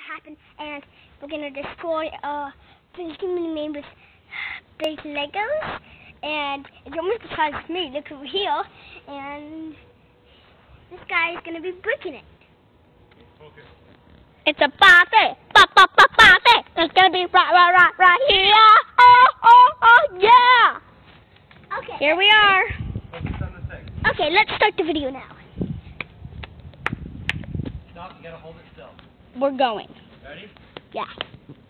happen, and we're gonna destroy this human made with big Legos, and it's almost the size of me. Look over here, and this guy is gonna be breaking it. Okay. It's a party! Party! It's gonna be right here! Oh, yeah! Okay. Here we are. Focus on the thing. Okay, let's start the video now. Stop, you gotta hold it still. We're going. Ready? Yeah.